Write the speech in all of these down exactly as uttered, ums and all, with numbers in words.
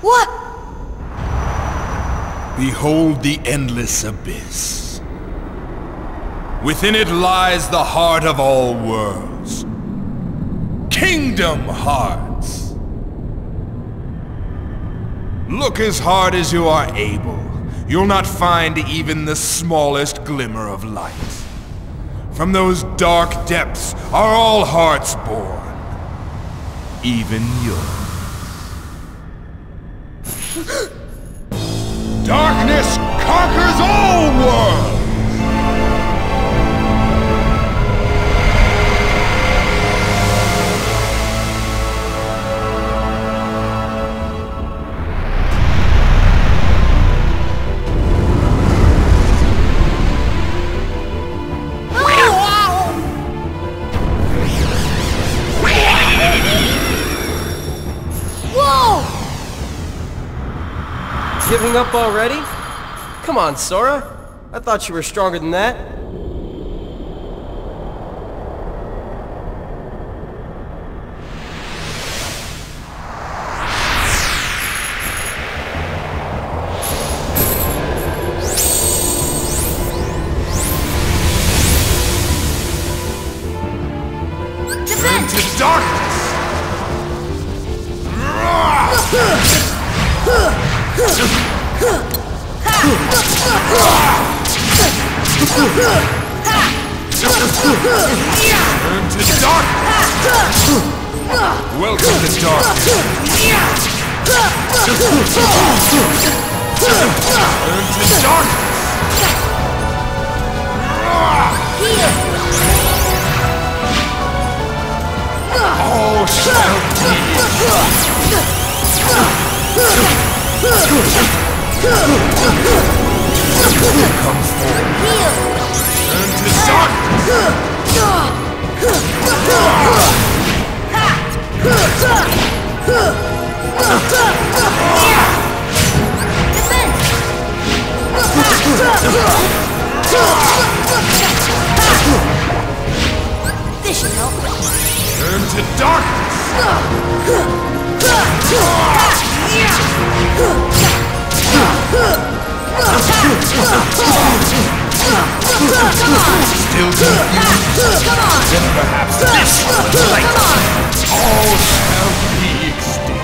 What? Behold the endless abyss. Within it lies the heart of all worlds. Kingdom Hearts. Look as hard as you are able. You'll not find even the smallest glimmer of light. From those dark depths are all hearts born. Even yours. Darkness conquers all worlds! Giving up already? Come on, Sora. I thought you were stronger than that. Turn to darkness! Turn to darkness! Welcome to darkness! Turn to darkness! All shall be! Come forward! Turn to darkness! This should help. Turn to darkness! Still confused? Then perhaps this light! All shall be extinct.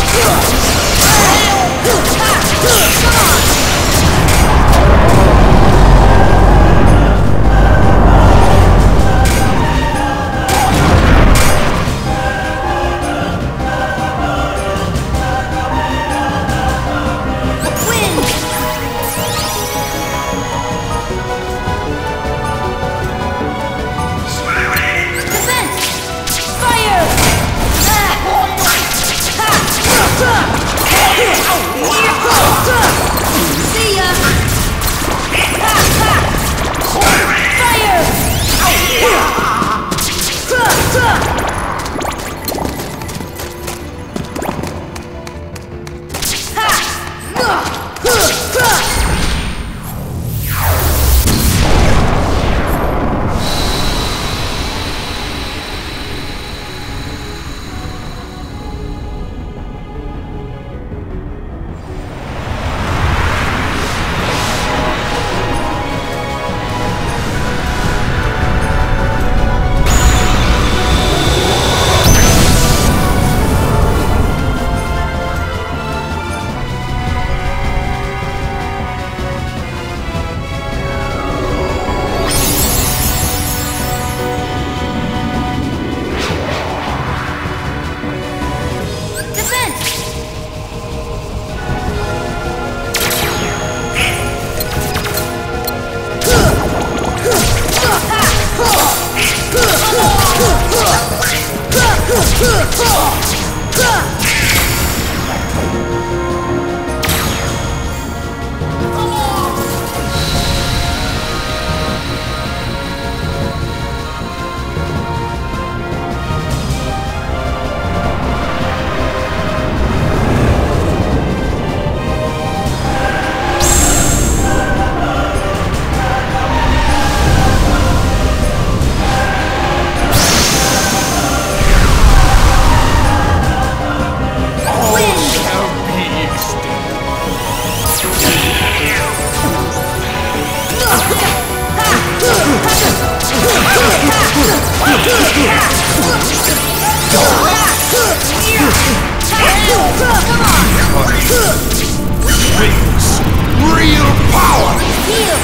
Brings real power! Heal!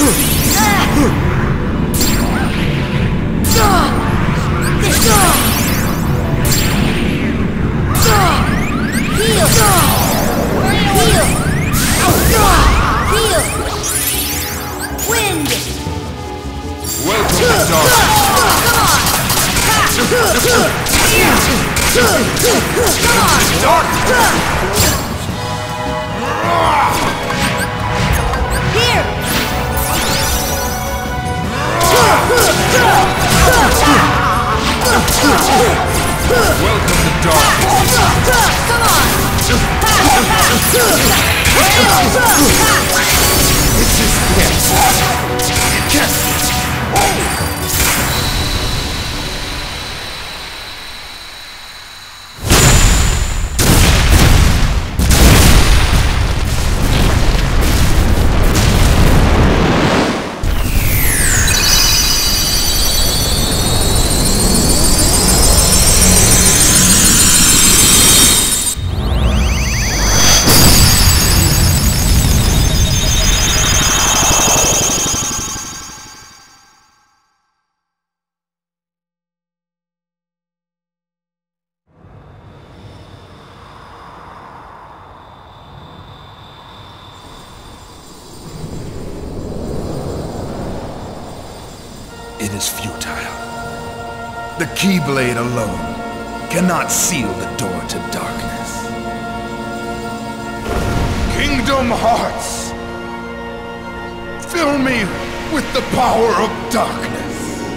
Wind! Welcome to Here! Welcome to darkness. Come on! This is it. Yes. It is futile. The Keyblade alone cannot seal the door to darkness. Kingdom Hearts! Fill me with the power of darkness!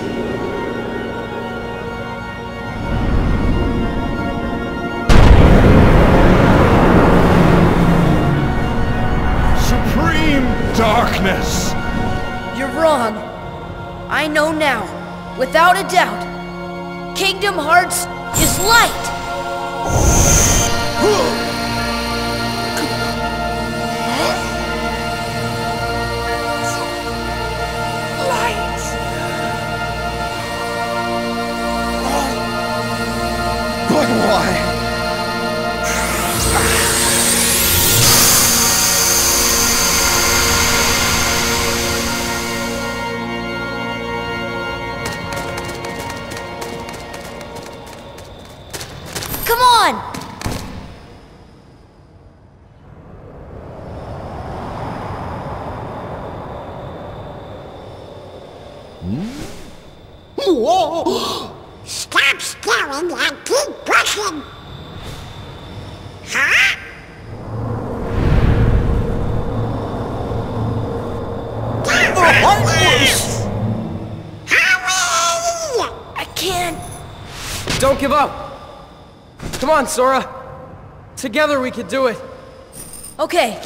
Supreme darkness! You're wrong. I know now, without a doubt. Kingdom Hearts is light! Light! But why? Whoa! Stop staring and keep pushing! Huh? Hurry! I can't. Don't give up! Come on, Sora! Together we can do it! Okay.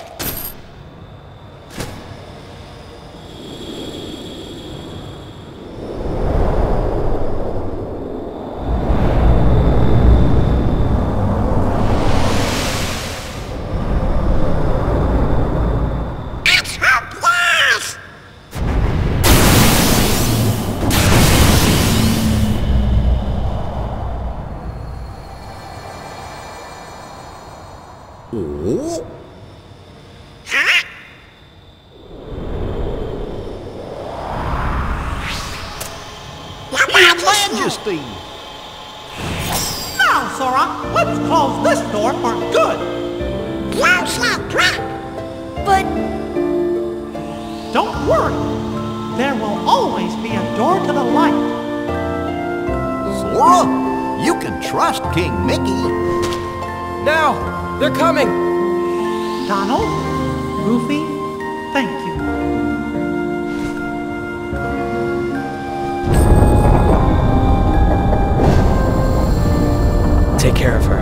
Oh? Huh? Your Majesty! Now, Sora, let's close this door for good! Close that trap! But Don't worry, there will always be a door to the light. Sora, you can trust King Mickey. Now! They're coming! Donald, Goofy, thank you. Take care of her.